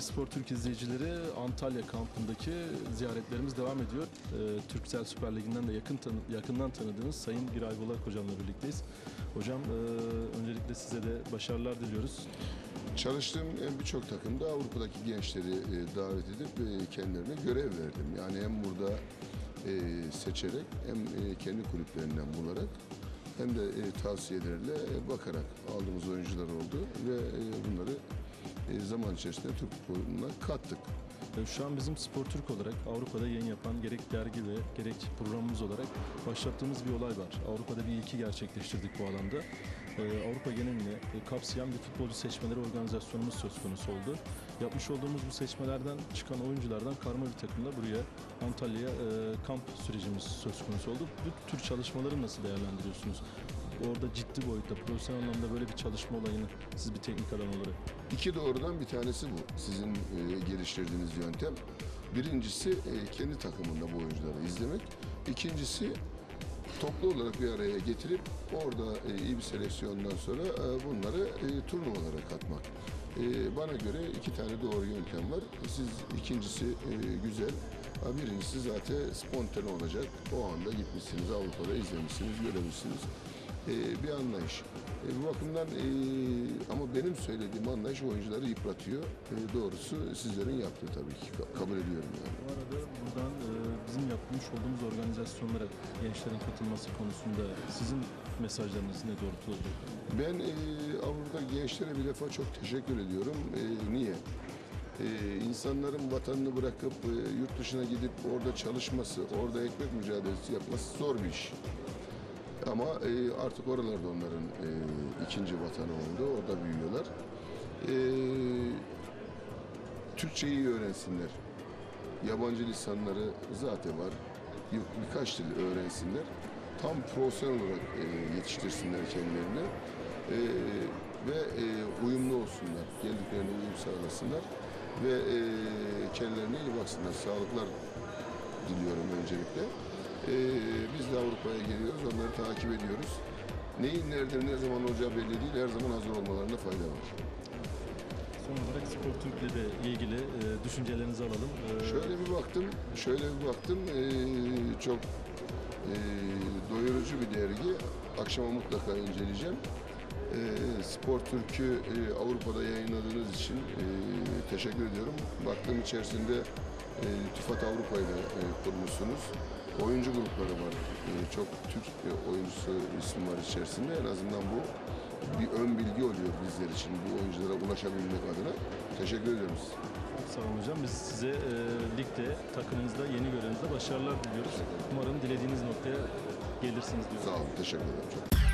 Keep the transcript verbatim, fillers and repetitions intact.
Spor Türk izleyicileri, Antalya kampındaki ziyaretlerimiz devam ediyor. Ee, Türksel Süper Ligi'nden de yakın tanı yakından tanıdığınız Sayın Giray Bulak hocamla birlikteyiz. Hocam e, öncelikle size de başarılar diliyoruz. Çalıştığım birçok takımda Avrupa'daki gençleri davet edip kendilerine görev verdim. Yani hem burada seçerek hem kendi kulüplerinden bularak hem de tavsiyelerle bakarak aldığımız oyuncular oldu ve bunları zaman içerisinde Türk futboluna kattık. Şu an bizim Spor Türk olarak Avrupa'da yayın yapan gerek dergi ve gerek programımız olarak başlattığımız bir olay var. Avrupa'da bir ilki gerçekleştirdik bu alanda. Ee, Avrupa genelini kapsayan bir futbolcu seçmeleri organizasyonumuz söz konusu oldu. Yapmış olduğumuz bu seçmelerden çıkan oyunculardan karma bir takımla buraya Antalya'ya e, kamp sürecimiz söz konusu oldu. Bu tür çalışmaları nasıl değerlendiriyorsunuz? Orada ciddi boyutta, profesyonel anlamda böyle bir çalışma olayını siz bir teknik adam olarak. İki doğrudan bir tanesi bu. Sizin e, geliştirdiğiniz yöntem. Birincisi e, kendi takımında bu oyuncuları izlemek. İkincisi toplu olarak bir araya getirip orada e, iyi bir seleksiyondan sonra e, bunları e, turnuvalara katmak. E, bana göre iki tane doğru yöntem var. Siz ikincisi e, güzel. Birincisi zaten spontane olacak. O anda gitmişsiniz, Avrupa'da izlemişsiniz, göremişsiniz. Ee, bir anlayış. E, bu bakımdan e, ama benim söylediğim anlayış oyuncuları yıpratıyor. E, doğrusu sizlerin yaptığı tabii ki. Ka kabul ediyorum yani. Bu arada buradan e, bizim yapmış olduğumuz organizasyonlara gençlerin katılması konusunda sizin mesajlarınız ne doğrultuda? Ben e, Avrupa'da gençlere bir defa çok teşekkür ediyorum. E, niye? E, insanların vatanını bırakıp e, yurt dışına gidip orada çalışması, orada ekmek mücadelesi yapması zor bir iş. Ama e, artık oralarda onların e, ikinci vatanı oldu. Orada büyüyorlar. E, Türkçeyi öğrensinler. Yabancı lisanları zaten var. Bir, birkaç dil öğrensinler. Tam profesyonel olarak e, yetiştirsinler kendilerini. E, ve e, uyumlu olsunlar. Geldiklerinde uyum sağlasınlar. Ve e, kendilerine iyi baksınlar. Sağlıklar diliyorum öncelikle. Ee, biz de Avrupa'ya geliyoruz, onları takip ediyoruz. Neyin nerede, ne zaman olacağı belli değil, her zaman hazır olmalarında fayda var. Son olarak Spor Türk'le de ilgili e, düşüncelerinizi alalım. E... Şöyle bir baktım, şöyle bir baktım, e, çok e, doyurucu bir dergi. Akşama mutlaka inceleyeceğim. E, Spor Türk'ü e, Avrupa'da yayınladığınız için e, teşekkür ediyorum. Baktığım içerisinde e, Tüfat Avrupa'yla e, kurmuşsunuz. Oyuncu grupları var. Ee, çok Türk oyuncusu isim var içerisinde. En azından bu bir ön bilgi oluyor bizler için. Bu oyunculara ulaşabilmek adına. Teşekkür ediyoruz. Sağ olun hocam. Biz size e, ligde, takımınızda, yeni görevinizde başarılar diliyoruz. Umarım dilediğiniz noktaya gelirsiniz diyoruz. Sağ olun. Teşekkür ederim. Çok.